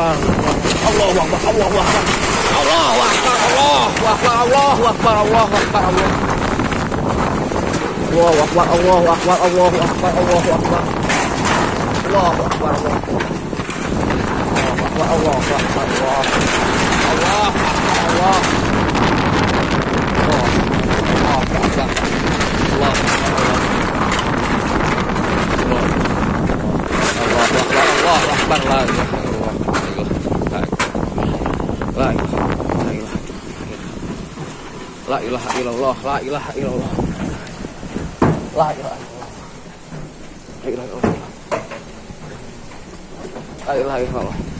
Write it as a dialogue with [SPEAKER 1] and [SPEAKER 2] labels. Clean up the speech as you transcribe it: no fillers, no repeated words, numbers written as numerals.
[SPEAKER 1] Akbar. Allahu Akbar. Allahu Akbar. Allahu Akbar. Allahu Akbar. Allahu Akbar. Allahu Akbar. Allahu Akbar. Allahu Akbar. Allahu Akbar. Allahu Akbar. Allahu Akbar. Allahu Akbar. Allahu Akbar. Allah. Allah. La ilaha illallah, la ilaha illallah, la ilaha illallah, la ilaha illallah, la ilaha illallah.